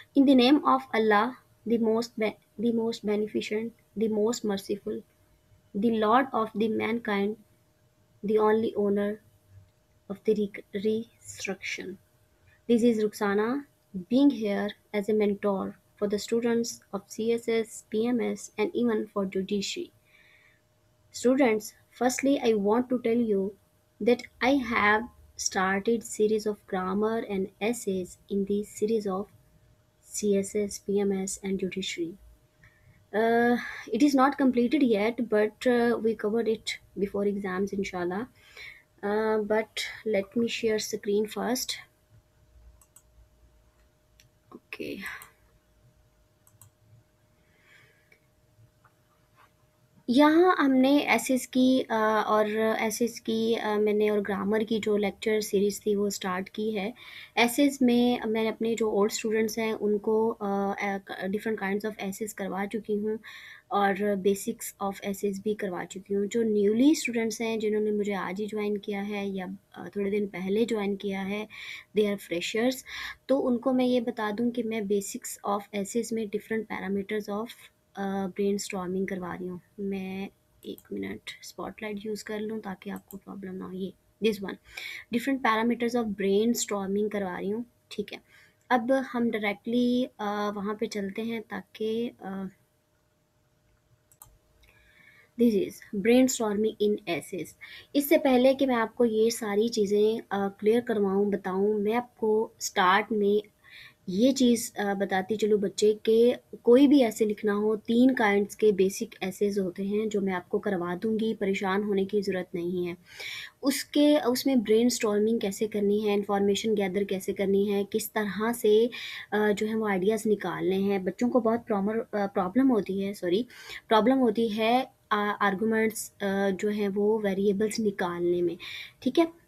In the name of Allah, the most beneficent, the most merciful, the Lord of the mankind, the only owner of the resurrection. This is Ruxana being here as a mentor for the students of CSS, PMS, and even for judiciary. Students, firstly, I want to tell you that I have started series of grammar and essays in the series of CSS, PMS, and judiciary. Uh, it is not completed yet, but we covered it before exams, inshallah. But let me share screen first. Okay. यहाँ हमने assess की और assess की मैंने और grammar की जो lecture series थी वो स्टार्ट की है। एसेस में मैंने अपने जो ओल्ड स्टूडेंट्स हैं उनको डिफरेंट काइंड्स ऑफ एसेस करवा चुकी हूँ और बेसिक्स ऑफ एसेस भी करवा चुकी हूँ। जो न्यूली स्टूडेंट्स हैं जिन्होंने मुझे आज ही ज्वाइन किया है या थोड़े दिन पहले ज्वाइन किया है, दे आर फ्रेशर्स, तो उनको मैं ये बता दूँ कि मैं बेसिक्स ऑफ एसेस में different parameters of brainstorming करवा रही हूँ। मैं एक मिनट स्पॉटलाइट यूज़ कर लूँ ताकि आपको प्रॉब्लम ना हो। ये this one different parameters of brainstorming करवा रही हूँ, ठीक है। अब हम डायरेक्टली वहाँ पे चलते हैं ताकि this is brainstorming in essays. इससे पहले कि मैं आपको ये सारी चीज़ें क्लियर करवाऊँ बताऊँ, मैं आपको स्टार्ट में ये चीज़ बताती चलूँ बच्चे कि कोई भी ऐसे लिखना हो, 3 काइंड्स के बेसिक ऐसेज़ होते हैं जो मैं आपको करवा दूँगी, परेशान होने की ज़रूरत नहीं है। उसमें ब्रेनस्टॉर्मिंग कैसे करनी है, इन्फॉर्मेशन गैदर कैसे करनी है, किस तरह से जो है वो आइडियाज़ निकालने हैं। बच्चों को बहुत प्रॉब्लम होती है आर्गुमेंट्स जो हैं वो वेरिएबल्स निकालने में, ठीक है।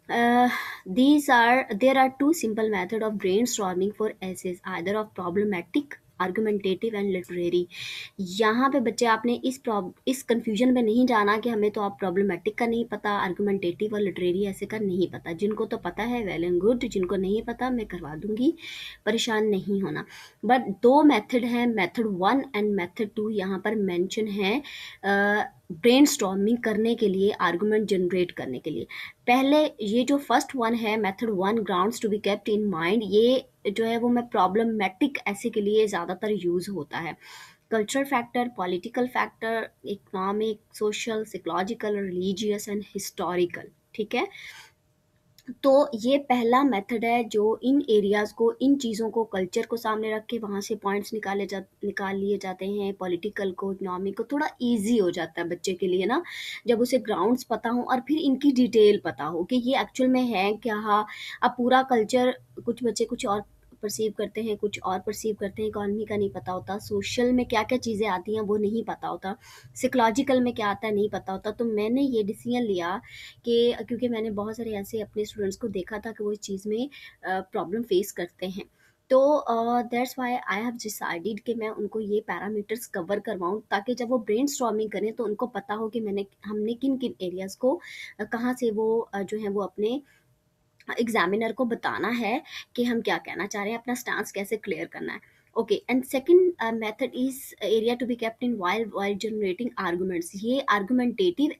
There are two simple methods of brainstorming for essays, either of problematic, argumentative and literary. यहाँ पे बच्चे आपने इस कंफ्यूजन में नहीं जाना कि हमें तो आप प्रॉब्लमेटिक का नहीं पता, आर्गुमेंटेटिव और लिटरेरी ऐसे का नहीं पता। जिनको तो पता है वेल एंड गुड, जिनको नहीं पता मैं करवा दूंगी, परेशान नहीं होना। बट 2 मेथड हैं, मेथड 1 एंड मेथड 2 यहाँ पर मेंशन है ब्रेनस्टॉर्मिंग करने के लिए, आर्गुमेंट जनरेट करने के लिए। पहले ये जो फर्स्ट वन है method 1, grounds to be kept in mind, ये जो है वो मैं प्रॉब्लमेटिक ऐसे के लिए ज़्यादातर यूज़ होता है। Cultural factor, political factor, economic, social, psychological, religious and historical, ठीक है। तो ये पहला मेथड है जो इन एरियाज़ को, इन चीज़ों को, कल्चर को सामने रख के वहाँ से पॉइंट्स निकाल लिए जाते हैं। पॉलिटिकल को, इकोनॉमिक को थोड़ा ईज़ी हो जाता है बच्चे के लिए ना, जब उसे ग्राउंड्स पता हो और फिर इनकी डिटेल पता हो कि ये एक्चुअल में है क्या। हाँ, अब पूरा कल्चर कुछ बच्चे कुछ और परसीव करते हैं, कुछ और परसीव करते हैं, इकोनॉमी का नहीं पता होता, सोशल में क्या-क्या चीज़ें आती हैं वो नहीं पता होता, साइकोलॉजिकल में क्या आता है नहीं पता होता। तो मैंने ये डिसीजन लिया कि क्योंकि मैंने बहुत सारे ऐसे अपने स्टूडेंट्स को देखा था कि वो इस चीज़ में प्रॉब्लम फेस करते हैं। तो that's why I have decided कि मैं उनको ये पैरामीटर्स कवर करवाऊँ ताकि जब वो ब्रेनस्टॉर्मिंग करें तो उनको पता हो कि हमने किन-किन एरियाज़ को कहाँ से वो जो है वो अपने एग्जामिनर को बताना है कि हम क्या कहना चाह रहे हैं, अपना स्टांस कैसे क्लियर करना है। Okay, and second method is area to be kept in while generating arguments. ये आर्गुमेंटेटिव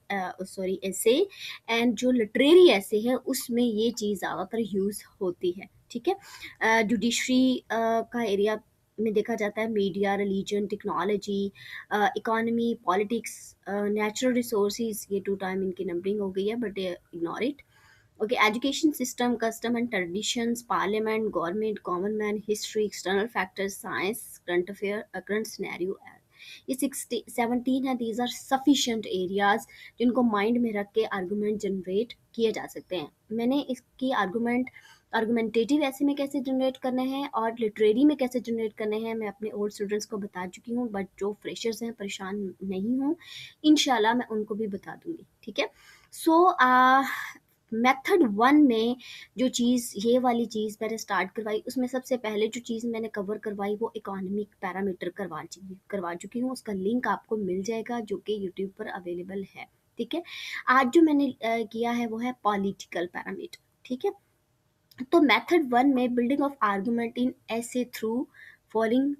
ऐसे एंड जो लिटरेरी ऐसे है उसमें ये चीज़ ज़्यादातर यूज़ होती है, ठीक है। जुडिशरी का एरिया में देखा जाता है media, religion, technology, economy, politics, natural resources. ये 2 टाइम इनकी नंबरिंग हो गई है but ignore it. Okay, education system, custom and traditions, parliament, government, common man, history, external factors, science, current affair, current scenario. ये 17 है, दीज आर सफिशिएंट एरियाज जिनको mind में रख के आर्गूमेंट जनरेट किए जा सकते हैं। मैंने इसकी आर्गुमेंटेटिव ऐसे में कैसे जनरेट करने हैं और लिटरेरी में कैसे जनरेट करने हैं मैं अपने ओल्ड स्टूडेंट्स को बता चुकी हूँ, बट जो फ्रेशर्स हैं परेशान नहीं हूँ, इंशाल्लाह मैं उनको भी बता दूंगी, ठीक है। सो मेथड 1 में जो चीज़, ये वाली चीज़ मैंने स्टार्ट करवाई, उसमें सबसे पहले जो चीज़ मैंने कवर करवाई वो इकोनॉमिक पैरामीटर करवा चुकी हूँ। उसका लिंक आपको मिल जाएगा जो कि यूट्यूब पर अवेलेबल है, ठीक है। आज जो मैंने किया है वो है पॉलिटिकल पैरामीटर, ठीक है। तो मेथड 1 में बिल्डिंग ऑफ आर्गुमेंट इन ऐसे थ्रू फॉलोइंग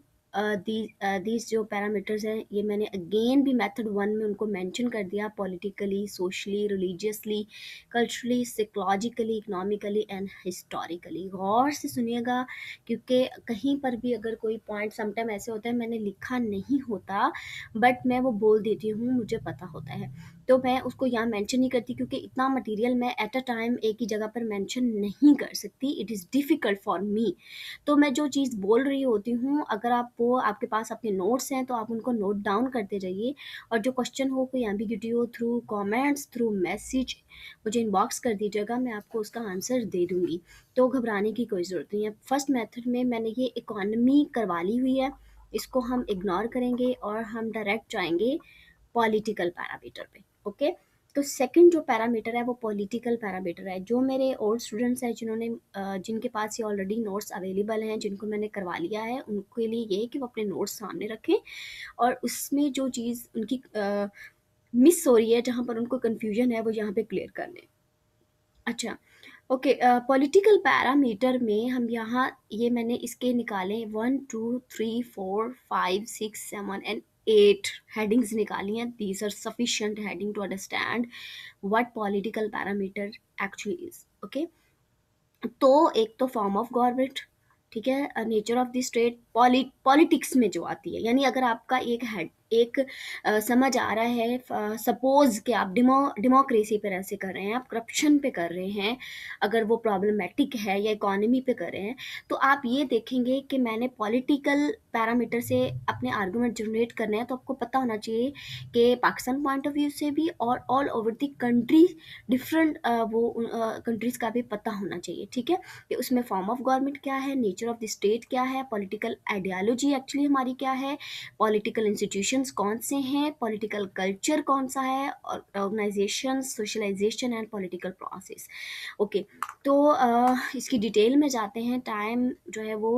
दीज जो पैरामीटर्स हैं, ये मैंने अगेन भी मेथड वन में उनको मेंशन कर दिया, politically, socially, religiously, culturally, psychologically, economically and historically. गौर से सुनिएगा, क्योंकि कहीं पर भी अगर कोई पॉइंट समटाइम ऐसे होता है मैंने लिखा नहीं होता, बट मैं वो बोल देती हूँ, मुझे पता होता है, तो मैं उसको यहाँ मेंशन नहीं करती, क्योंकि इतना मटेरियल मैं एट अ टाइम एक ही जगह पर मेंशन नहीं कर सकती, it is difficult for me. तो मैं जो चीज़ बोल रही होती हूँ, अगर आप वो आपके पास अपने नोट्स हैं तो आप उनको नोट डाउन करते जाइए, और जो क्वेश्चन हो, कोई एम्बिग्यूटी हो, थ्रू कमेंट्स, थ्रू मैसेज मुझे इनबॉक्स कर दीजिएगा, मैं आपको उसका आंसर दे दूँगी। तो घबराने की कोई ज़रूरत नहीं है। फर्स्ट मेथड में मैंने ये इकोनॉमी करवा ली हुई है, इसको हम इग्नोर करेंगे और हम डायरेक्ट जाएँगे पॉलिटिकल पैरामीटर पे। ओके, तो सेकंड जो पैरामीटर है वो पॉलिटिकल पैरामीटर है। जो मेरे ओल्ड स्टूडेंट्स हैं जिन्होंने जिनके पास ये ऑलरेडी नोट्स अवेलेबल हैं, जिनको मैंने करवा लिया है, उनके लिए ये है कि वो अपने नोट्स सामने रखें, और उसमें जो चीज़ उनकी मिस हो रही है, जहाँ पर उनको कन्फ्यूजन है, वो यहाँ पे क्लियर कर लें। अच्छा, ओके, पॉलिटिकल पैरामीटर में हम यहाँ ये मैंने इसके निकाले 1 2 3 4 5 6 7 एंड 8 हेडिंग्स निकाली हैं। These are sufficient heading to understand what political parameter actually is. Okay, तो एक तो फॉर्म ऑफ गवर्नमेंट, ठीक है, nature of the state, politics में जो आती है, यानी अगर आपका एक समझ आ रहा है, सपोज कि आप डेमोक्रेसी पर ऐसे कर रहे हैं, आप करप्शन पे कर रहे हैं, अगर वो प्रॉब्लमेटिक है, या इकोनॉमी पे कर रहे हैं, तो आप ये देखेंगे कि मैंने पॉलिटिकल पैरामीटर से अपने आर्गूमेंट जनरेट करने हैं, तो आपको पता होना चाहिए कि पाकिस्तान पॉइंट ऑफ व्यू से भी और all over the country different वो कंट्रीज़ का भी पता होना चाहिए, ठीक है, कि उसमें फॉर्म ऑफ गवर्नमेंट क्या है, नेचर ऑफ द स्टेट क्या है, पॉलिटिकल आइडियोलॉजी एक्चुअली हमारी क्या है, पॉलिटिकल इंस्टीट्यूशंस कौन से हैं, पॉलिटिकल कल्चर कौन सा है, और organization, socialization and political process. Okay, तो इसकी डिटेल में जाते हैं, टाइम जो है वो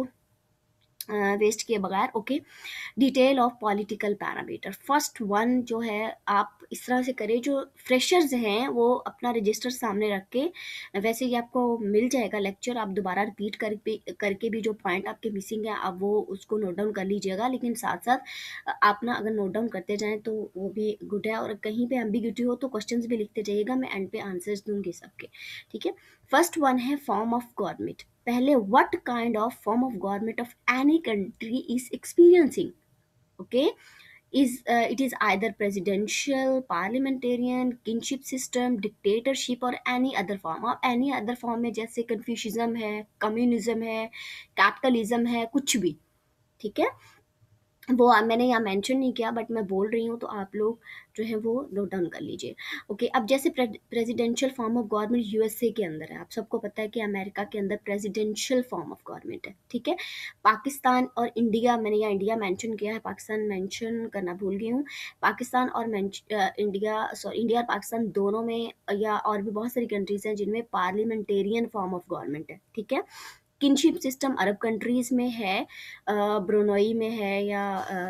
वेस्ट किए बगैर। Okay, detail of political parameter. First one जो है, आप इस तरह से करें, जो फ्रेशर्स हैं वो अपना रजिस्टर सामने रख के, वैसे ही आपको मिल जाएगा लेक्चर, आप दोबारा रिपीट करके भी जो पॉइंट आपके मिसिंग है आप वो उसको नोट डाउन कर लीजिएगा, लेकिन साथ साथ आप ना अगर नोट डाउन करते जाएं तो वो भी गुड है, और कहीं पे एम्बिग्यूटी हो तो क्वेश्चंस भी लिखते जाइएगा, मैं एंड पे आंसर्स दूंगी सबके, ठीक है। फर्स्ट वन है फॉर्म ऑफ गवर्नमेंट। पहले, what kind of form of government of any country is experiencing. Okay, is it is either presidential, parliamentarian, kinship system, dictatorship or any other form, और any other form में जैसे confucianism है, communism है, capitalism है, कुछ भी, ठीक है, वो मैंने यहाँ मेंशन नहीं किया, बट मैं बोल रही हूँ तो आप लोग जो है वो नोट डाउन कर लीजिए। ओके, अब जैसे presidential form of government USA के अंदर है, आप सबको पता है कि अमेरिका के अंदर प्रेसिडेंशियल फॉर्म ऑफ गवर्नमेंट है, ठीक है। पाकिस्तान और इंडिया, मैंने यहाँ इंडिया मेंशन किया है, पाकिस्तान मेंशन करना भूल गई हूँ। पाकिस्तान और इंडिया और पाकिस्तान दोनों में, या और भी बहुत सारी कंट्रीज हैं जिनमें पार्लियामेंटेरियन फॉर्म ऑफ गवर्नमेंट है, ठीक है। किनशिप सिस्टम अरब कंट्रीज़ में है, ब्रुनई में है, या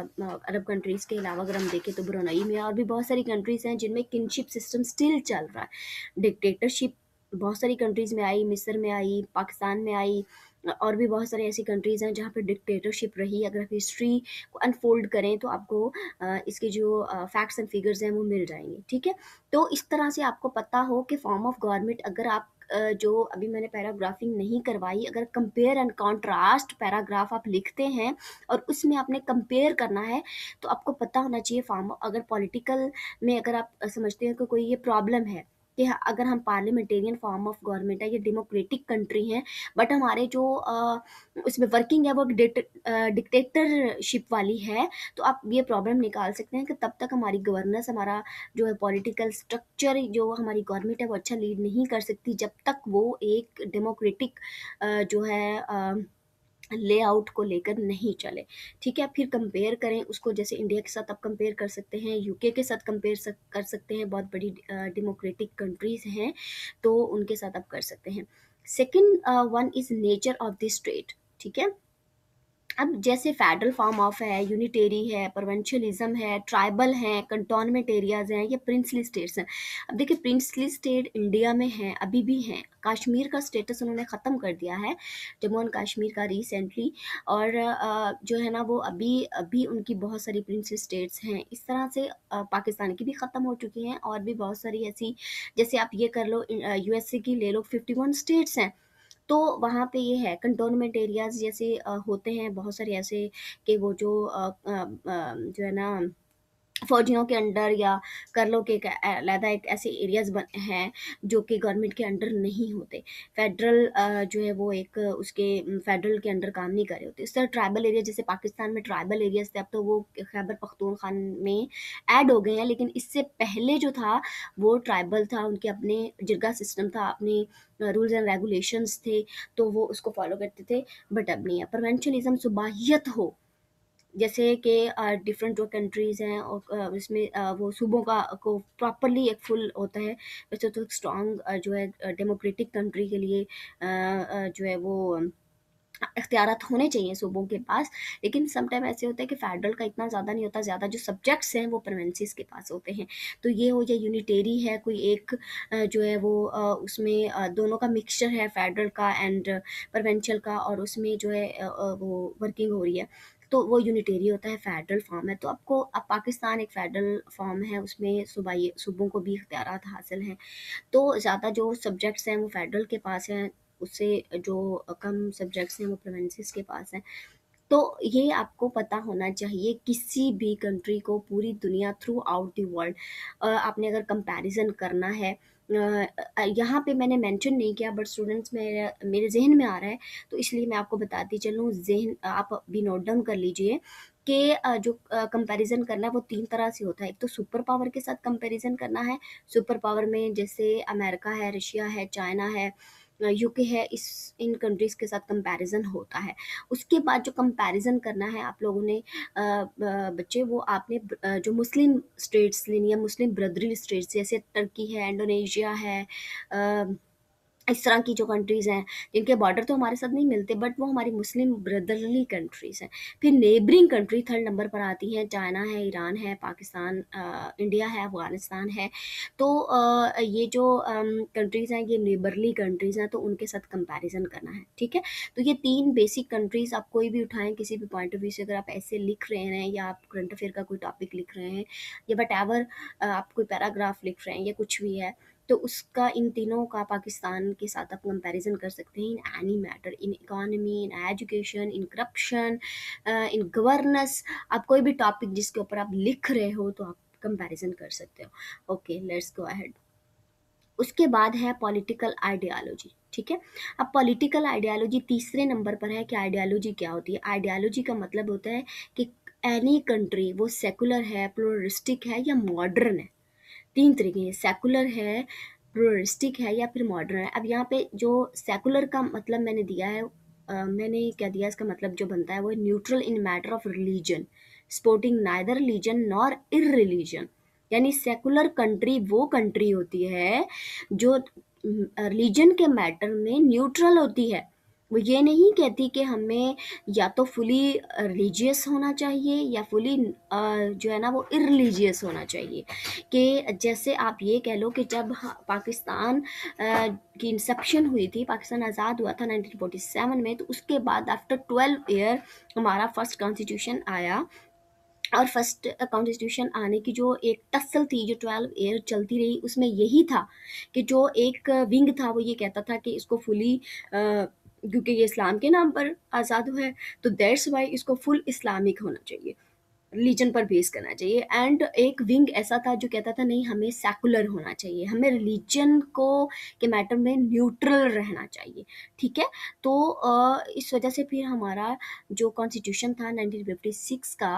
अरब कंट्रीज़ के अलावा अगर हम देखें तो ब्रुनई में है, और भी बहुत सारी कंट्रीज़ हैं जिनमें किनशिप सिस्टम स्टिल चल रहा है। डिक्टेटरशिप बहुत सारी कंट्रीज़ में आई, मिस्र में आई, पाकिस्तान में आई, और भी बहुत सारी ऐसी कंट्रीज़ हैं जहाँ पर डिक्टेटरशिप रही। अगर आप हिस्ट्री को अनफोल्ड करें तो आपको इसके जो फैक्ट्स एंड फिगर्स हैं वो मिल जाएंगे, ठीक है। तो इस तरह से आपको पता हो कि फॉर्म ऑफ गवर्नमेंट, अगर आप जो अभी मैंने पैराग्राफिंग नहीं करवाई, अगर कंपेयर एंड कॉन्ट्रास्ट पैराग्राफ आप लिखते हैं और उसमें आपने कंपेयर करना है, तो आपको पता होना चाहिए फॉर्म, अगर पॉलिटिकल में अगर आप समझते हैं कि कोई ये प्रॉब्लम है कि अगर हम पार्लियामेंटेरियन फॉर्म ऑफ गवर्नमेंट है, ये डेमोक्रेटिक कंट्री है, बट हमारे जो उसमें वर्किंग है वो डिक्टेटरशिप वाली है, तो आप ये प्रॉब्लम निकाल सकते हैं कि तब तक हमारी गवर्नेंस, हमारा जो है पॉलिटिकल स्ट्रक्चर, जो हमारी गवर्नमेंट है वो अच्छा लीड नहीं कर सकती जब तक वो एक डेमोक्रेटिक जो है लेआउट को लेकर नहीं चले, ठीक है। फिर कंपेयर करें उसको, जैसे इंडिया के साथ आप कंपेयर कर सकते हैं, यूके के साथ कंपेयर कर सकते हैं, बहुत बड़ी डेमोक्रेटिक कंट्रीज हैं तो उनके साथ आप कर सकते हैं। Second one is nature of the state, ठीक है। अब जैसे फेडरल फॉर्म ऑफ है, यूनिटेरी है, प्रोविंशियलिज्म है, ट्राइबल है, कंटोनमेंट एरियाज हैं, या प्रिंसली स्टेट्स हैं। अब देखिए प्रिंसली स्टेट इंडिया में हैं, अभी भी हैं। कश्मीर का स्टेटस उन्होंने ख़त्म कर दिया है, जम्मू एंड कश्मीर का रिसेंटली। और जो है ना वो अभी अभी उनकी बहुत सारी प्रिंसली स्टेट्स हैं। इस तरह से पाकिस्तान की भी ख़त्म हो चुकी हैं, और भी बहुत सारी ऐसी, जैसे आप ये कर लो यूएसए की ले लो, 51 स्टेट्स हैं। तो वहाँ पे ये है कंटोनमेंट एरियाज जैसे होते हैं बहुत सारे ऐसे, कि वो जो है ना फौजियों के अंडर, या कर लो कि एक अलहदा एक ऐसे एरियाज हैं जो कि गवर्नमेंट के अंडर नहीं होते। फेडरल जो है वो एक उसके फेडरल के अंडर काम नहीं कर रहे होते। इस तरह ट्राइबल एरिया, जैसे पाकिस्तान में ट्राइबल एरियाज थे, अब तो वो खैबर पख्तूनख्वा में ऐड हो गए हैं, लेकिन इससे पहले जो था वो ट्राइबल था, उनके अपने जिरगा सिस्टम था, अपने रूल्स एंड रेगुलेशंस थे, तो वो उसको फॉलो करते थे। बट अब नहीं है। प्रोवेंशलिज्म सुबाहियत हो, जैसे कि डिफरेंट जो कंट्रीज़ हैं और उसमें वो सूबों का को प्रॉपरली एक फुल होता है। वैसे तो स्ट्रॉन्ग जो है डेमोक्रेटिक कंट्री के लिए जो है वो इख्तियारात होने चाहिए सूबों के पास। लेकिन सम टाइम ऐसे होता है कि फेडरल का इतना ज़्यादा नहीं होता, ज़्यादा जो सब्जेक्ट्स हैं वो प्रोविंसेस के पास होते हैं। तो ये हो या यूनिटेरी है कोई एक जो है वो उसमें दोनों का मिक्सचर है, फेडरल का एंड प्रोविंशियल का, और उसमें जो है वो वर्किंग हो रही है, तो वो यूनिटेरी होता है, फेडरल फॉर्म है। तो आपको अब पाकिस्तान एक फेडरल फॉर्म है, उसमें सूबाई सूबों को भी इख्तियारात हासिल हैं। तो ज़्यादा जो सब्जेक्ट्स हैं वो फेडरल के पास हैं, उससे जो कम सब्जेक्ट्स हैं वो प्रोविंसेस के पास हैं। तो ये आपको पता होना चाहिए किसी भी कंट्री को, पूरी दुनिया थ्रू आउट द वर्ल्ड आपने अगर कंपैरिजन करना है। यहाँ पे मैंने मेंशन नहीं किया, बट स्टूडेंट्स मेरे मेरे जहन में आ रहा है, तो इसलिए मैं आपको बताती चलूँ। जहन आप भी नोट डाउन कर लीजिए कि जो कंपैरिजन करना है वो तीन तरह से होता है। एक तो सुपर पावर के साथ कंपैरिजन करना है। सुपर पावर में जैसे अमेरिका है, रशिया है, चाइना है, यूके है, इस इन कंट्रीज़ के साथ कंपैरिजन होता है। उसके बाद जो कंपैरिजन करना है आप लोगों ने बच्चे, वो आपने जो मुस्लिम स्टेट्स लेनी है, मुस्लिम ब्रदरी स्टेट्स, जैसे टर्की है, इंडोनेशिया है, अ, इस तरह की जो कंट्रीज़ हैं जिनके बॉर्डर तो हमारे साथ नहीं मिलते, बट वो हमारी मुस्लिम ब्रदरली कंट्रीज़ हैं। फिर नेबरिंग कंट्री थर्ड नंबर पर आती हैं, चाइना है, ईरान है, पाकिस्तान, इंडिया है, अफगानिस्तान है। तो ये जो कंट्रीज़ हैं ये नेबरली कंट्रीज़ हैं, तो उनके साथ कंपैरिजन करना है, ठीक है। तो ये तीन बेसिक कंट्रीज़ आप कोई भी उठाएं किसी भी पॉइंट ऑफ व्यू से, अगर आप ऐसे लिख रहे हैं या आप करंट अफेयर का कोई टॉपिक लिख रहे हैं, या वट एवर आप कोई पैराग्राफ लिख रहे हैं या कुछ भी है, तो उसका इन तीनों का पाकिस्तान के साथ आप कंपैरिजन कर सकते हैं in any matter, in economy, in education, in corruption, in governance. आप कोई भी टॉपिक जिसके ऊपर आप लिख रहे हो तो आप कंपैरिजन कर सकते हो। Okay, let's go ahead. उसके बाद है पॉलिटिकल आइडियोलॉजी, ठीक है। अब पॉलिटिकल आइडियोलॉजी तीसरे नंबर पर है कि आइडियोलॉजी क्या होती है। आइडियोलॉजी का मतलब होता है कि एनी कंट्री वो सेकुलर है, प्लूरलिस्टिक है, या मॉडर्न है। तीन तरीके हैं, सेकुलर है, प्लूरलिस्टिक है, या फिर मॉडर्न है। अब यहाँ पे जो सेकुलर का मतलब मैंने दिया है, मैंने क्या दिया, इसका मतलब जो बनता है वो neutral in matter of religion, sporting neither religion nor irreligion. यानी सेकुलर कंट्री वो कंट्री होती है जो रिलीजन के मैटर में न्यूट्रल होती है। वो ये नहीं कहती कि हमें या तो फुली रिलीजियस होना चाहिए या फुली जो है ना वो इररिलीजियस होना चाहिए। कि जैसे आप ये कह लो कि जब पाकिस्तान की इंसेप्शन हुई थी, पाकिस्तान आज़ाद हुआ था 1947 में, तो उसके बाद आफ्टर 12 ईयर हमारा फर्स्ट कॉन्स्टिट्यूशन आया। और फर्स्ट कॉन्स्टिट्यूशन आने की जो एक टसल थी, जो 12 ईयर चलती रही, उसमें यही था कि जो एक विंग था वो ये कहता था कि इसको फुली क्योंकि ये इस्लाम के नाम पर आज़ाद हुआ है, तो दैट्स वाई इसको फुल इस्लामिक होना चाहिए, रिलीजन पर बेस करना चाहिए। एंड एक विंग ऐसा था जो कहता था नहीं, हमें सेकुलर होना चाहिए, हमें रिलीजन को के मैटर में न्यूट्रल रहना चाहिए, ठीक है। तो इस वजह से फिर हमारा जो कॉन्स्टिट्यूशन था 1956 का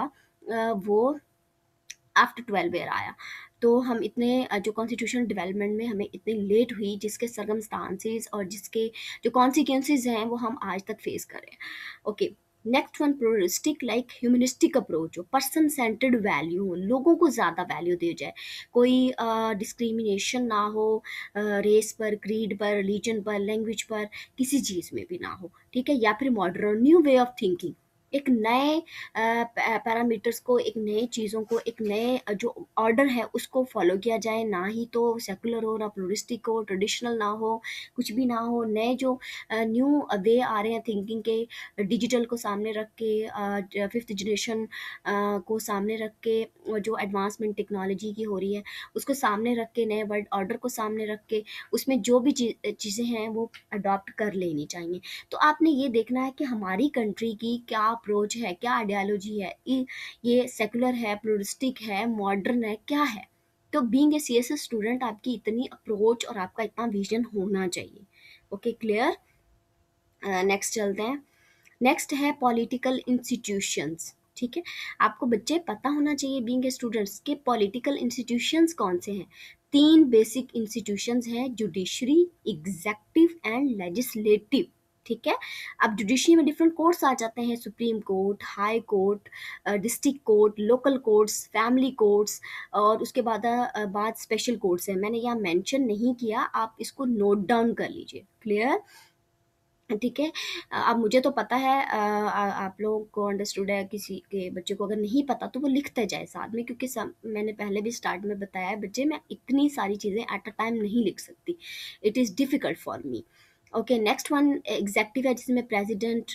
वो आफ्टर 12 ईयर आया। तो हम इतने जो कॉन्स्टिट्यूशनल डेवलपमेंट में हमें इतनी लेट हुई, जिसके सर्कमस्टांसेस और जिसके जो कॉन्सिक्वेंसेज हैं वो हम आज तक फेस कर रहे हैं। Okay, next one pluralistic, like humanistic approach हो, पर्सन सेंटर्ड वैल्यू हो, लोगों को ज़्यादा वैल्यू दी जाए, कोई डिस्क्रिमिनेशन ना हो रेस पर, क्रीड पर, रिलीजन पर, लैंग्वेज पर, किसी चीज़ में भी ना हो, ठीक है। या फिर modern new way of thinking, एक नए पैरामीटर्स को, एक नए चीज़ों को, एक नए जो ऑर्डर है उसको फॉलो किया जाए, ना ही तो सेकुलर हो, ना प्लुरिस्टिक हो, ट्रेडिशनल ना हो, कुछ भी ना हो। नए जो न्यू वे आ रहे हैं थिंकिंग के, डिजिटल को सामने रख के, फिफ्थ जनरेशन को सामने रख के, और जो एडवांसमेंट टेक्नोलॉजी की हो रही है उसको सामने रख के, नए वर्ल्ड ऑर्डर को सामने रख के, उसमें जो भी चीज़ें हैं वो अडॉप्ट कर लेनी चाहिए। तो आपने ये देखना है कि हमारी कंट्री की क्या अप्रोच है, क्या आइडियोलॉजी है, ये सेकुलर है, प्लुरिस्टिक है, मॉडर्न है, क्या है। तो बीइंग ए सीएसएस स्टूडेंट आपकी इतनी अप्रोच और आपका इतना विजन होना चाहिए। Okay, clear. नेक्स्ट चलते हैं। नेक्स्ट है पॉलिटिकल इंस्टीट्यूशंस। ठीक है, आपको बच्चे पता होना चाहिए बीइंग ए स्टूडेंट्स के पॉलिटिकल इंस्टीट्यूशंस कौन से हैं। तीन बेसिक इंस्टीट्यूशंस हैं, जुडिशरी, एग्जेक्टिव एंड लेजिस्लेटिव। ठीक है, अब जुडिशरी में डिफरेंट कोर्ट्स आ जाते हैं, supreme court, high court, district court, local courts, family courts, और उसके बाद स्पेशल कोर्ट्स हैं। मैंने यहाँ मेंशन नहीं किया, आप इसको नोट डाउन कर लीजिए। क्लियर। ठीक है। अब मुझे तो पता है, आप लोगों को अंडरस्टूड है, किसी के बच्चे को अगर नहीं पता तो वो लिखते जाए साथ में, क्योंकि मैंने पहले भी स्टार्ट में बताया है बच्चे, मैं इतनी सारी चीज़ें एट अ टाइम नहीं लिख सकती, it is difficult for me. Okay, next one executive है, जिसमें प्रेसिडेंट,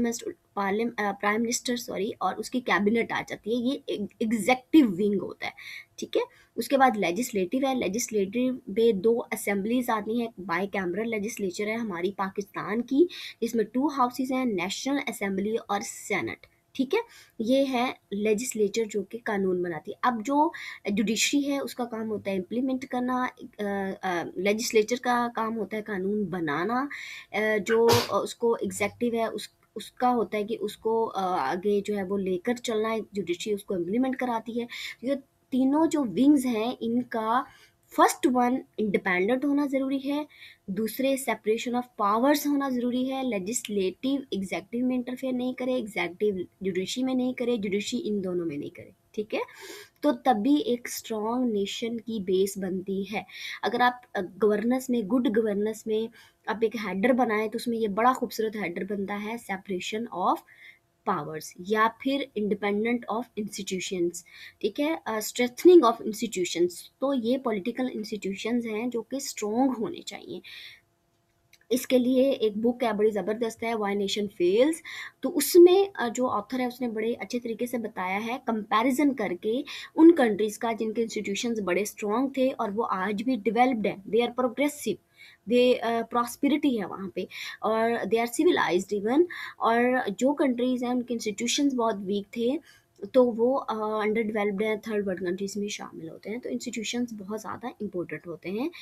प्राइम मिनिस्टर सॉरी, और उसकी कैबिनेट आ जाती है, ये एग्जेक्टिव विंग होता है। ठीक है, उसके बाद लेजिस्लेटिव है, लेजिस्लेटिव में दो असेंबलीज आती हैं, बाई कैमरल लेजिस्लेचर है हमारी पाकिस्तान की, जिसमें टू हाउसेज हैं, नेशनल असेंबली और सेनेट। ठीक है, ये है लेजिस्लेचर जो कि कानून बनाती है। अब जो जुडिशरी है उसका काम होता है इम्प्लीमेंट करना, लेजिस्लेचर का काम होता है कानून बनाना, जो उसको एग्जेक्टिव है उसका होता है कि उसको आगे जो है वो लेकर चलना है, जुडिशरी उसको इम्प्लीमेंट कराती है। ये तीनों जो विंग्स हैं इनका फर्स्ट वन इंडिपेंडेंट होना ज़रूरी है, दूसरे सेपरेशन ऑफ पावर्स होना ज़रूरी है, लेजिस्लेटिव एग्जेक्टिव में इंटरफेयर नहीं करे, एग्जेक्टिव जुडिशरी में नहीं करे, जुडिशरी इन दोनों में नहीं करे। ठीक है, तो तभी एक स्ट्रॉन्ग नेशन की बेस बनती है। अगर आप गवर्नेंस में, गुड गवर्नेंस में आप एक हेडर बनाएं तो उसमें ये बड़ा खूबसूरत हेडर बनता है, सेपरेशन ऑफ पावर्स या फिर इंडिपेंडेंट ऑफ इंस्टीट्यूशंस। ठीक है, स्ट्रेथनिंग ऑफ इंस्टीट्यूशंस। तो ये पॉलिटिकल इंस्टीट्यूशंस हैं जो कि स्ट्रॉन्ग होने चाहिए। इसके लिए एक बुक है बड़ी ज़बरदस्त है, वाई नेशन फेल्स। तो उसमें जो ऑथर है उसने बड़े अच्छे तरीके से बताया है, कंपैरिजन करके उन कंट्रीज़ का जिनके इंस्टीट्यूशंस बड़े स्ट्रॉन्ग थे और वो आज भी डेवलप्ड है, they are progressive, they prosperity है वहाँ पे, और दे आर सिविलाइज्ड इवन। और जो कंट्रीज़ हैं उनके इंस्टीट्यूशंस बहुत वीक थे तो वो अंडर डेवलप्ड हैं, थर्ड वर्ल्ड कंट्रीज़ में शामिल होते हैं। तो इंस्टीट्यूशंस बहुत ज़्यादा इंपॉर्टेंट होते हैं।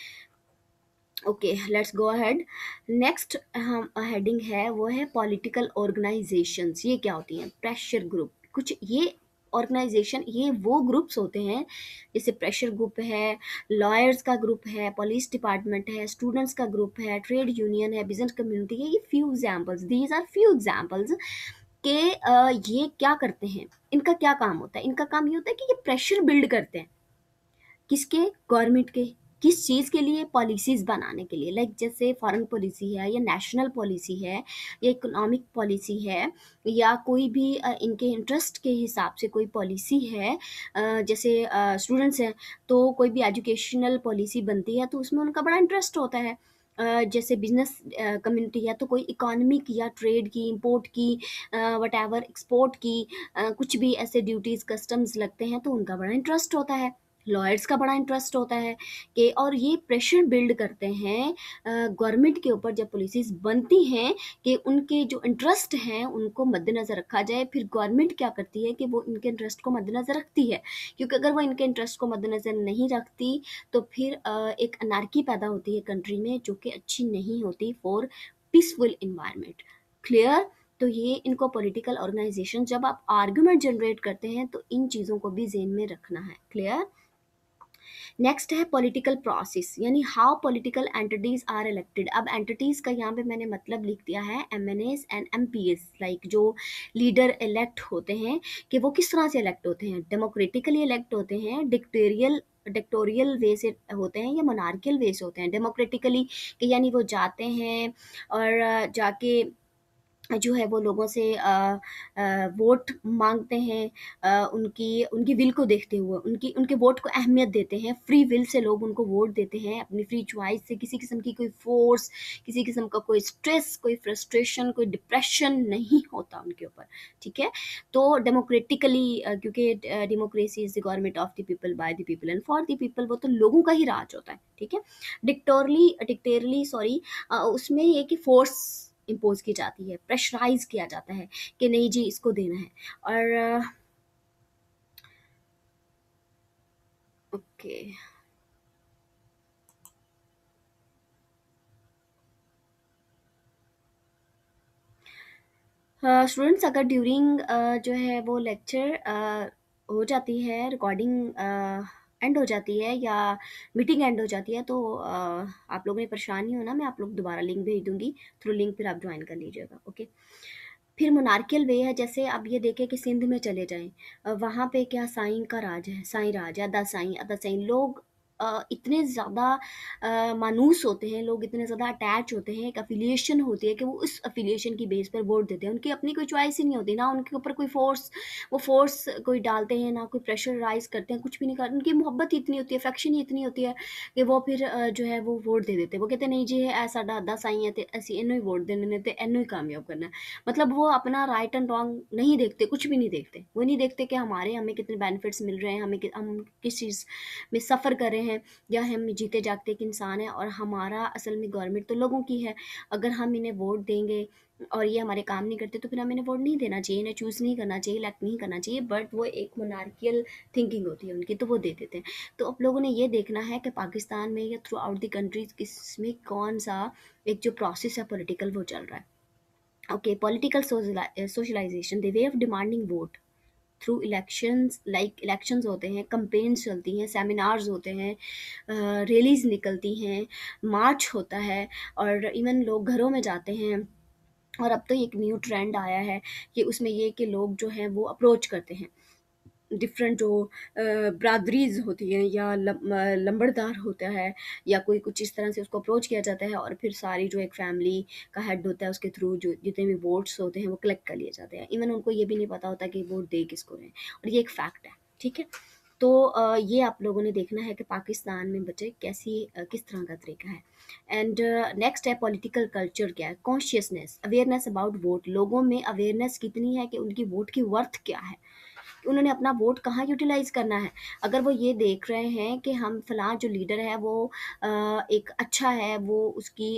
Okay, let's go ahead. Next हम हेडिंग है वो है पॉलिटिकल ऑर्गेनाइजेशंस। ये क्या होती हैं? Pressure group. कुछ ये ऑर्गेनाइजेशन, ये वो ग्रुप्स होते हैं, जैसे प्रेशर ग्रुप है, लॉयर्स का ग्रुप है, पुलिस डिपार्टमेंट है, स्टूडेंट्स का ग्रुप है, ट्रेड यूनियन है, बिजनेस कम्युनिटी है। ये few examples, these are few examples के ये क्या करते हैं, इनका क्या काम होता है? इनका काम ये होता है कि ये प्रेशर बिल्ड करते हैं, किसके? गवर्नमेंट के। किस चीज़ के लिए? पॉलिसीज़ बनाने के लिए, लाइक जैसे फॉरेन पॉलिसी है या नेशनल पॉलिसी है या इकोनॉमिक पॉलिसी है या कोई भी इनके इंटरेस्ट के हिसाब से कोई पॉलिसी है। जैसे स्टूडेंट्स हैं तो कोई भी एजुकेशनल पॉलिसी बनती है तो उसमें उनका बड़ा इंटरेस्ट होता है। जैसे बिजनेस कम्युनिटी है तो कोई इकोनॉमिक या ट्रेड की, इंपोर्ट की, वट एवर एक्सपोर्ट की, कुछ भी ऐसे ड्यूटीज़ कस्टम्स लगते हैं तो उनका बड़ा इंटरेस्ट होता है। लॉयर्स का बड़ा इंटरेस्ट होता है कि, और ये प्रेशर बिल्ड करते हैं गवर्नमेंट के ऊपर जब पॉलिसीज बनती हैं कि उनके जो इंटरेस्ट हैं उनको मद्देनज़र रखा जाए। फिर गवर्नमेंट क्या करती है कि वो इनके इंटरेस्ट को मद्देनज़र रखती है, क्योंकि अगर वो इनके इंटरेस्ट को मद्देनज़र नहीं रखती तो फिर एक अनार्की पैदा होती है कंट्री में, जो कि अच्छी नहीं होती फॉर पीसफुल इन्वायरमेंट। क्लियर। तो ये इनको पॉलिटिकल ऑर्गेनाइजेशन, जब आप आर्गुमेंट जनरेट करते हैं तो इन चीज़ों को भी जेन में रखना है। क्लियर। नेक्स्ट है पॉलिटिकल प्रोसेस, यानी how political entities are elected. अब एंटिटीज का यहाँ पे मैंने मतलब लिख दिया है एमएनएस एंड एमपीएस, लाइक जो लीडर इलेक्ट होते हैं कि वो किस तरह से इलेक्ट होते हैं। डेमोक्रेटिकली इलेक्ट होते हैं, डिक्टोरियल वे से होते हैं, या मोनार्कियल वे से होते हैं। डेमोक्रेटिकली कि यानी वो जाते हैं और जाके जो है वो लोगों से वोट मांगते हैं, उनकी उनकी विल को देखते हुए उनकी उनके वोट को अहमियत देते हैं, फ्री विल से लोग उनको वोट देते हैं अपनी फ्री चॉइस से, किसी किस्म की कोई फोर्स, किसी किस्म का कोई स्ट्रेस, कोई फ्रस्ट्रेशन, कोई डिप्रेशन नहीं होता उनके ऊपर। ठीक है। तो डेमोक्रेटिकली, क्योंकि democracy is the government of the people by the people and for the people, वो तो लोगों का ही राज होता है। ठीक है। डिक्टेरली सॉरी, उसमें ये कि फोर्स इम्पोज की जाती है, प्रेशराइज किया जाता है कि नहीं जी इसको देना है। और ओके, स्टूडेंट्स अगर ड्यूरिंग जो है वो लेक्चर हो जाती है, रिकॉर्डिंग एंड हो जाती है या मीटिंग एंड हो जाती है, तो आप लोगों ने परेशान नहीं होना, मैं आप लोग दोबारा लिंक भेज दूंगी, थ्रू लिंक फिर आप ज्वाइन कर लीजिएगा। ओके। फिर मोनार्कियल वे है, जैसे अब ये देखें कि सिंध में चले जाएं, वहाँ पे क्या साईं का राज है, साईं राज है, अदा साईं लोग इतने ज़्यादा मानूस होते हैं, लोग इतने ज़्यादा अटैच होते हैं, एक अफिलिएशन होती है कि वो उस अफिलिएशन की बेस पर वोट देते हैं, उनकी अपनी कोई चॉइस ही नहीं होती ना, उनके ऊपर कोई फोर्स, वो फोर्स कोई डालते हैं ना, कोई प्रेशर राइज करते हैं, कुछ भी नहीं करते, उनकी मोहब्बत ही इतनी होती है, अफेक्शन ही इतनी होती है कि वो फिर जो है वो वोट दे देते हैं, वो कहते हैं नहीं जी है ऐसा अदा साईं है तो असी इनू ही वोट देने ने, तो इनू ही कामयाब करना है। मतलब वो अपना राइट एंड रॉन्ग नहीं देखते, कुछ भी नहीं देखते, वो नहीं देखते कि हमारे हमें कितने बेनिफिट्स मिल रहे हैं, हम किस चीज़ में सफ़र कर रहे हैं, या हम जीते जागते एक इंसान है और हमारा असल में गवर्नमेंट तो लोगों की है। अगर हम इन्हें वोट देंगे और ये हमारे काम नहीं करते तो फिर हमें इन्हें वोट नहीं देना चाहिए, इन्हें चूज़ नहीं करना चाहिए, इलेक्ट नहीं करना चाहिए, बट वो एक मोनार्कियल थिंकिंग होती है उनकी, तो वो दे देते हैं। तो आप लोगों ने ये देखना है कि पाकिस्तान में या थ्रू आउट द कंट्रीज किसमें कौन सा एक जो प्रोसेस है पॉलिटिकल वो चल रहा है। Okay, political socialization, the way of demanding vote through elections, like elections होते हैं, कंपेन्स चलती हैं, सेमिनार्स होते हैं, रैलीज निकलती हैं, मार्च होता है, और इवन लोग घरों में जाते हैं। और अब तो एक न्यू ट्रेंड आया है कि उसमें ये कि लोग जो हैं वो अप्रोच करते हैं डिफरेंट जो ब्रादरीज होती हैं या लंबड़दार होता है या कोई कुछ इस तरह से उसको अप्रोच किया जाता है, और फिर सारी जो एक फैमिली का हेड होता है उसके थ्रू जो जितने भी वोट्स होते हैं वो कलेक्ट कर लिए जाते हैं, इवन उनको ये भी नहीं पता होता कि वोट दे किसको रहे हैं, और ये एक फैक्ट है। ठीक है। तो ये आप लोगों ने देखना है कि पाकिस्तान में बच्चे किस तरह का तरीका है। एंड नेक्स्ट है पॉलिटिकल कल्चर, क्या है, कॉन्शियसनेस, अवेयरनेस अबाउट वोट, लोगों में अवेयरनेस कितनी है कि उनकी वोट की वर्थ क्या है, उन्होंने अपना वोट कहाँ यूटिलाइज करना है। अगर वो ये देख रहे हैं कि हम फलां जो लीडर है वो एक अच्छा है, वो उसकी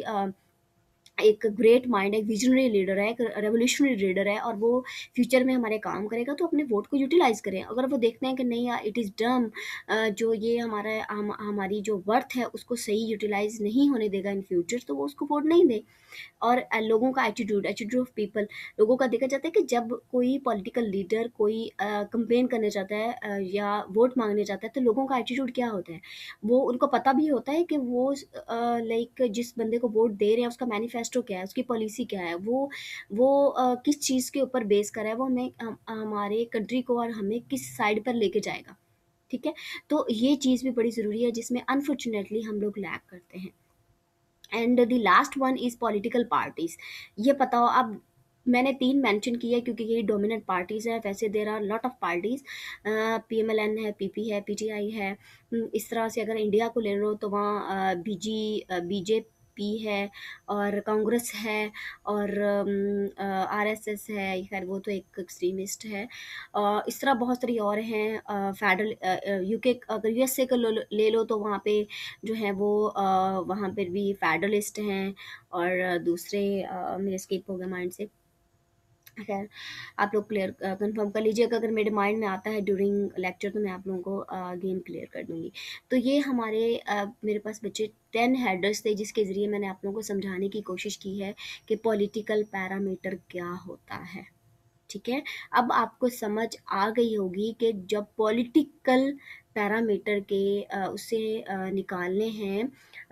एक ग्रेट माइंड है, एक विजनरी लीडर है, एक रेवोल्यूशनरी लीडर है, और वो फ्यूचर में हमारे काम करेगा, तो अपने वोट को यूटिलाइज करें। अगर वो देखते हैं कि नहीं यार इट इज़ डम, जो ये हमारी जो वर्थ है उसको सही यूटिलाइज नहीं होने देगा इन फ्यूचर, तो वो उसको वोट नहीं दे। और लोगों का एटीट्यूड ऑफ पीपल, लोगों का देखा जाता है कि जब कोई पॉलिटिकल लीडर कोई कंपेन करने जाता है या वोट मांगने जाता है, तो लोगों का एटीट्यूड क्या होता है, वो उनको पता भी होता है कि वो लाइक जिस बंदे को वोट दे रहे हैं उसका मैनिफेस्टो क्या है, उसकी पॉलिसी क्या है, वो किस चीज़ के ऊपर बेस कर रहा है, वो हमारे कंट्री को और हमें किस साइड पर लेके जाएगा। ठीक है। तो ये चीज़ भी बड़ी ज़रूरी है जिसमें अनफॉर्चुनेटली हम लोग लैक करते हैं। And the last one is political parties. ये पता हो, अब मैंने 3 मेंशन किया क्योंकि ये डोमिनेंट पार्टीज़ हैं, वैसे there are lot of parties, PMLN है, पीपी है, पीटीआई है। इस तरह से अगर इंडिया को ले लो तो वहाँ बीजेपी है और कांग्रेस है और आरएसएस है, खैर वो तो एक एक्सट्रीमिस्ट है। इस तरह बहुत सारी और हैं, फेडरल यूके, अगर यूएसए को ले लो तो वहाँ पे जो है वो वहाँ पर भी फेडरलिस्ट हैं, और दूसरे मेरे स्किप हो गया माइंड से। खैर, आप लोग क्लियर कंफर्म कर लीजिएगा, अगर मेरे माइंड में आता है ड्यूरिंग लेक्चर तो मैं आप लोगों को अगेन क्लियर कर दूंगी। तो ये हमारे मेरे पास बच्चे 10 हेडर्स थे जिसके ज़रिए मैंने आप लोगों को समझाने की कोशिश की है कि पॉलिटिकल पैरामीटर क्या होता है। ठीक है। अब आपको समझ आ गई होगी कि जब पॉलिटिकल पैरामीटर के उसे निकालने हैं,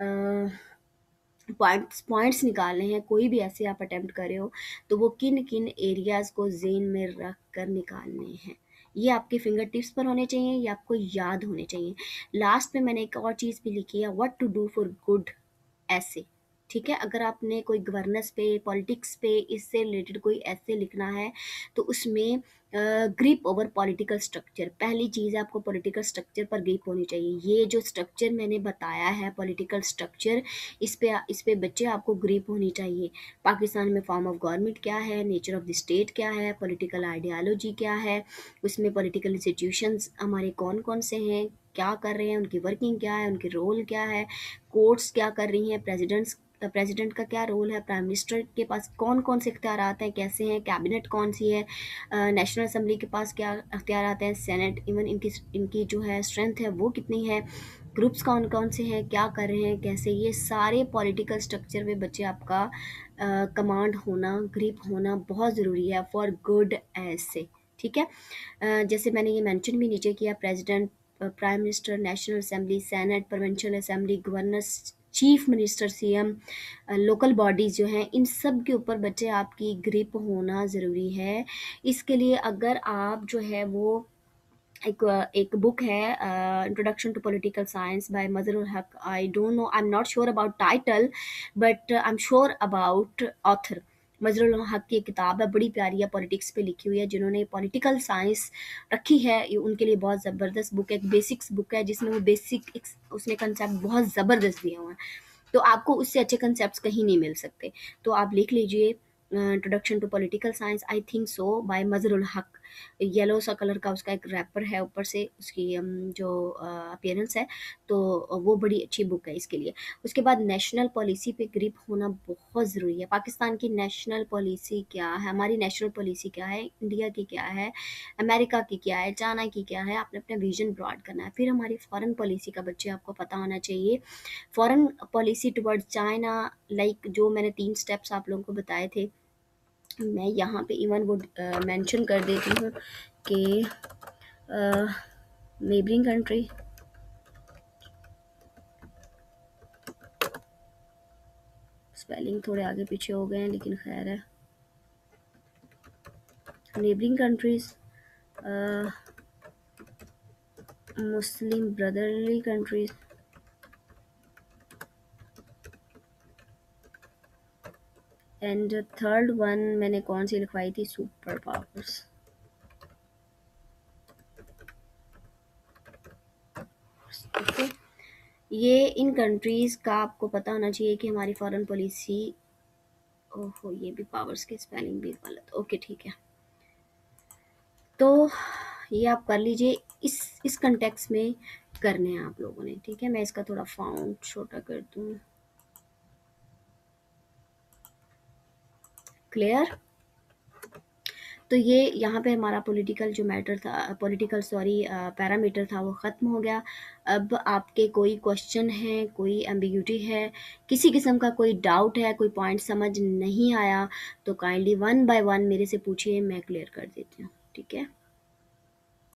पॉइंट्स निकालने हैं, कोई भी ऐसे आप अटेम्प्ट कर रहे हो, तो वो किन किन एरियाज़ को जेन में रख कर निकालने हैं, ये आपके फिंगर टिप्स पर होने चाहिए, ये आपको याद होने चाहिए। लास्ट में मैंने एक और चीज़ भी लिखी है, what to do for good ऐसे। ठीक है, अगर आपने कोई गवर्नेंस पे, पॉलिटिक्स पे, इससे रिलेटेड कोई ऐसे लिखना है तो उसमें ग्रिप ओवर पॉलिटिकल स्ट्रक्चर, पहली चीज़ है आपको पॉलिटिकल स्ट्रक्चर पर ग्रिप होनी चाहिए। ये जो स्ट्रक्चर मैंने बताया है पॉलिटिकल स्ट्रक्चर, इस पे बच्चे आपको ग्रिप होनी चाहिए। पाकिस्तान में फॉर्म ऑफ गवर्नमेंट क्या है, नेचर ऑफ द स्टेट क्या है, पॉलिटिकल आइडियालॉजी क्या है, उसमें पॉलिटिकल इंस्टीट्यूशंस हमारे कौन कौन से हैं, क्या कर रहे हैं, उनकी वर्किंग क्या है, उनके रोल क्या है, कोर्ट्स क्या कर रही हैं, प्रेसिडेंट का क्या रोल है, प्राइम मिनिस्टर के पास कौन कौन से इख्तियारात हैं, कैसे हैं, कैबिनेट कौन सी है, नेशनल असम्बली के पास क्या इख्तियारात हैं, सेनेट इवन इनकी इनकी जो है स्ट्रेंथ है वो कितनी है, ग्रुप्स कौन कौन से हैं, क्या कर रहे हैं, कैसे, ये सारे पॉलिटिकल स्ट्रक्चर में बच्चे आपका कमांड होना, ग्रिप होना बहुत ज़रूरी है फॉर गुड एज से। ठीक है, जैसे मैंने ये मेंशन भी नीचे किया, president, prime minister, national assembly, senate, provincial assembly, governors, chief minister, CM, local bodies जो हैं, इन सब के ऊपर बच्चे आपकी ग्रिप होना ज़रूरी है। इसके लिए अगर आप जो है वो एक बुक है, introduction to political science by Mazharul Haq, I don't know, I am not sure about title but I am sure about author. Mazharul Haq की एक किताब है, बड़ी प्यारी है, पॉलिटिक्स पे लिखी हुई है, जिन्होंने पॉलिटिकल साइंस रखी है ये उनके लिए बहुत ज़बरदस्त बुक है, एक बेसिक्स बुक है जिसमें वो बेसिक उसने कंसेप्ट बहुत ज़बरदस्त दिए हुए हैं, तो आपको उससे अच्छे कंसेप्ट कहीं नहीं मिल सकते। तो आप लिख लीजिए introduction to political science, I think so, by Mazharul Haq. Yellow सा कलर का उसका एक रैपर है ऊपर से, उसकी जो अपीयरेंस है, तो वो बड़ी अच्छी बुक है इसके लिए। उसके बाद नेशनल पॉलिसी पे ग्रिप होना बहुत ज़रूरी है। पाकिस्तान की नेशनल पॉलिसी क्या है, हमारी नेशनल पॉलिसी क्या है, इंडिया की क्या है, अमेरिका की क्या है, चाइना की क्या है, आपने अपना विजन ब्रॉड करना है। फिर हमारी फॉरेन पॉलिसी का बच्चे आपको पता होना चाहिए। Foreign policy towards China, like जो मैंने 3 स्टेप्स आप लोगों को बताए थे, मैं यहाँ पे इवन वो मेंशन कर देती हूँ कि नेबरिंग कंट्री, स्पेलिंग थोड़े आगे पीछे हो गए हैं लेकिन खैर है, neighbouring countries, Muslim brotherly countries, and third one मैंने कौन सी लिखवाई थी, सुपर पावर्स। ओके, ये इन कंट्रीज़ का आपको पता होना चाहिए कि हमारी फॉरेन पॉलिसी, ओहो ये भी पावर्स की स्पेलिंग भी गलत, ओके ठीक है, तो ये आप कर लीजिए, इस कंटेक्स्ट में करने हैं आप लोगों ने। ठीक है, मैं इसका थोड़ा फाउंट छोटा कर दूँ, क्लियर। तो ये यहाँ पे हमारा पॉलिटिकल जो मैटर था, पॉलिटिकल सॉरी पैरामीटर था, वो ख़त्म हो गया। अब आपके कोई क्वेश्चन है, कोई एम्बिग्यूटी है, किसी किस्म का कोई डाउट है, कोई पॉइंट समझ नहीं आया, तो काइंडली वन बाय वन मेरे से पूछिए, मैं क्लियर कर देती हूँ। ठीक है।